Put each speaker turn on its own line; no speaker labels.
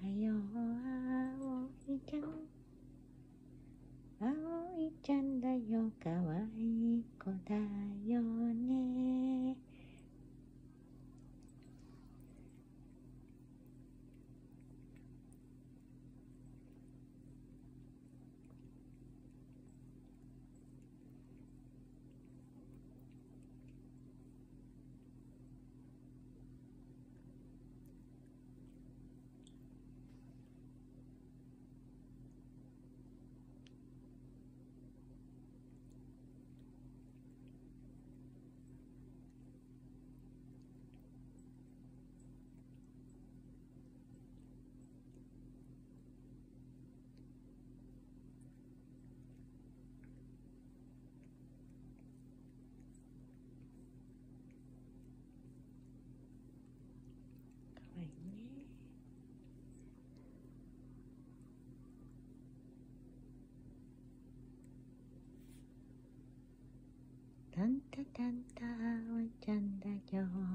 はようあおいちゃん、あおいちゃんだよ、かわいい子だよね。かわいいね。タンタタンタ、おいちゃんだよ。